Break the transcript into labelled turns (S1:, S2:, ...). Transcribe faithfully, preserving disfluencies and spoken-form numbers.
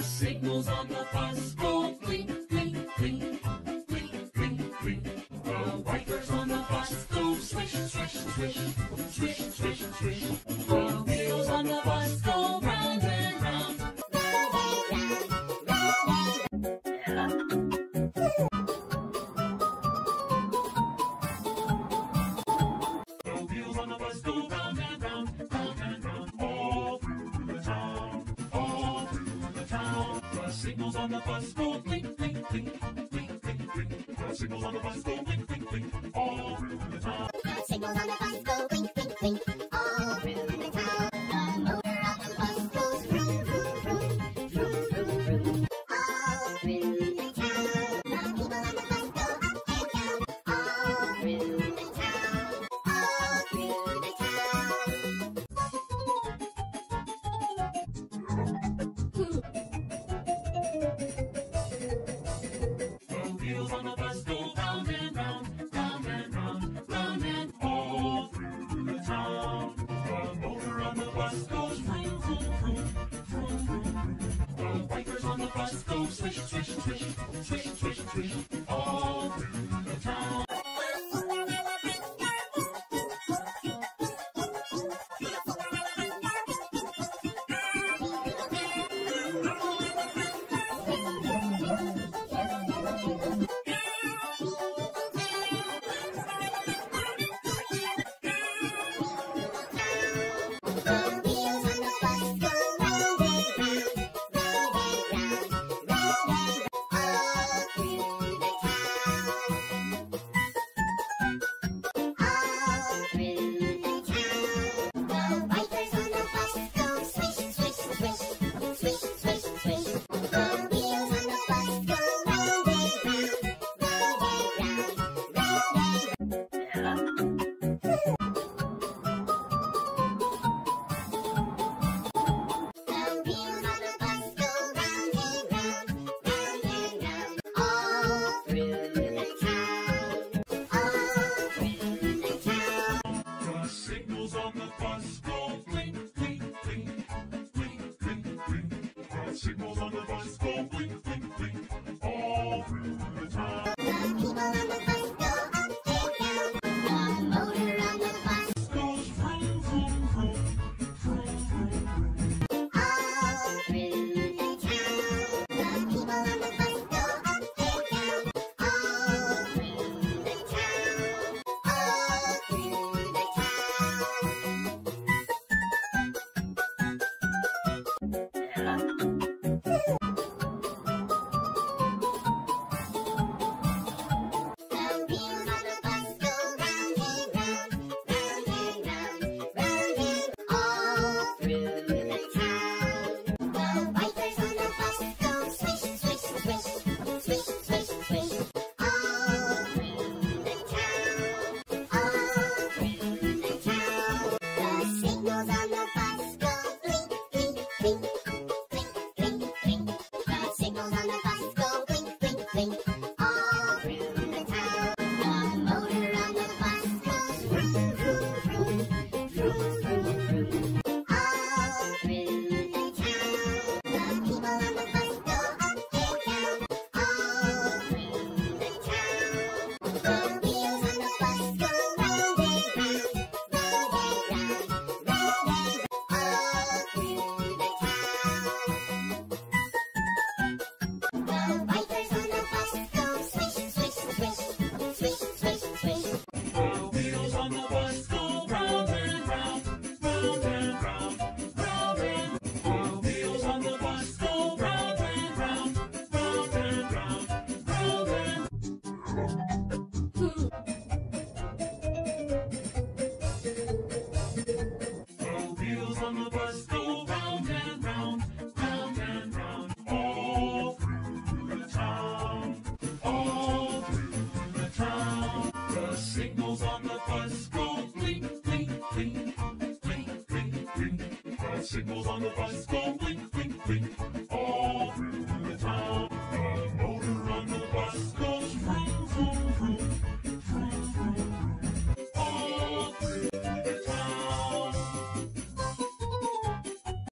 S1: signals on the bus go blink, blink, blink, blink, blink, blink. The wipers on the bus go swish, swish, swish, swish, swish, swish. The wheels on the bus go round and round, round and round, round and round. The wheels on the bus go round and round, round and round, all through the town, all through the town. The signals on the bus go blink, blink, blink, blink, blink, blink. The signals on the bus go blink, blink, blink, all through the town.
S2: The signals on the bus go blink, blink, blink, all through the town. The motor on the bus goes vroom, vroom, vroom, vroom, vroom, vroom, all through the town. The people on the bus go up and down, all through the town, all through the town.
S1: The wheels on the bus go round and round, round and round, round and all through the town. The motor on the bus goes vroom, vroom, vroom, vroom, vroom, vroom. The wipers on the bus go swish, swish, swish, swish, swish, swish, all through the town.
S2: The wheels on the bus go round and round, round and round, round and round, all through the town, all through the town. The wipers on the bus go swish, swish, swish, swish, swish, swish. The wheels on the bus go round and round, round and round, round and round. The wheels on the bus go round and round, round and round, all through the town, all through the town.
S1: The signals on the bus go blink, blink, blink, blink, blink, blink. The signals on the bus go blink, blink, blink, all through the town.
S2: The people on the bus go up and down, the motor on the bus
S1: Goes vroom, vroom, vroom, vroom, vroom, vroom.
S2: all through the town. The people on the bus go up and down, all through the town, all through the town. The wheels on the bus go round and round, round and round, round and all through the town. The wipers on the bus go swish, swish, swish, swish, swish, swish, all through the town, all through the town. The signals on the bus go blink, blink, blink, blink, blink, blink. The signals on the bus go blink, blink, blink, all through the town. The motor on the bus goes vroom, vroom, vroom, vroom, vroom, vroom, all through the town. The people on the bus go up and down, all through the town. The wheels on the bus go round and round, round and round, round and round, all through the town. The wipers on the bus go swish, swish, swish, swish, swish, swish.
S1: The wheels on the bus go round and round, round and round, round and the wheels on the bus go round and round, round and round, round and the wheels on the bus go round and round, round and round, all through the town, all through the town. The signals on the bus go blink, blink, blink, blink, blink, blink. The signals on the bus go blink, blink, blink, all